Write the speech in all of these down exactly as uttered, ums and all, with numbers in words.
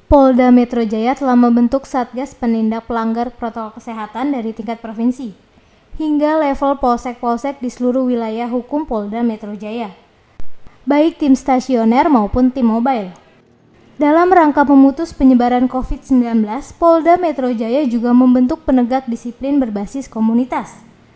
Polda Metro Jaya telah membentuk Satgas Penindak Pelanggar Protokol Kesehatan dari tingkat provinsi hingga level polsek-polsek di seluruh wilayah hukum Polda Metro Jaya, baik tim stasioner maupun tim mobile. Dalam rangka memutus penyebaran covid sembilan belas, Polda Metro Jaya juga membentuk penegak disiplin berbasis komunitas.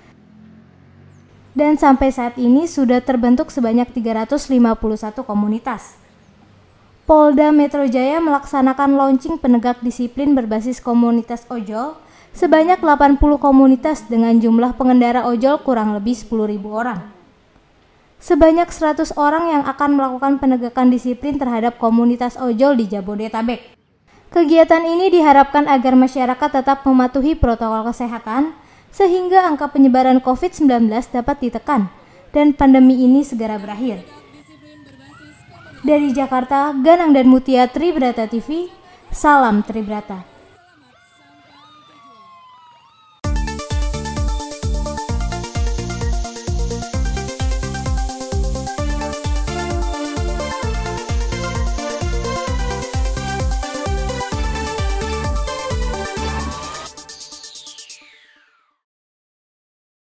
Dan sampai saat ini sudah terbentuk sebanyak tiga ratus lima puluh satu komunitas. Polda Metro Jaya melaksanakan launching penegak disiplin berbasis komunitas ojol sebanyak delapan puluh komunitas dengan jumlah pengendara ojol kurang lebih sepuluh ribu orang. Sebanyak seratus orang yang akan melakukan penegakan disiplin terhadap komunitas ojol di Jabodetabek. Kegiatan ini diharapkan agar masyarakat tetap mematuhi protokol kesehatan sehingga angka penyebaran covid sembilan belas dapat ditekan dan pandemi ini segera berakhir. Dari Jakarta, Ganang dan Mutia, Tribrata T V, salam Tribrata.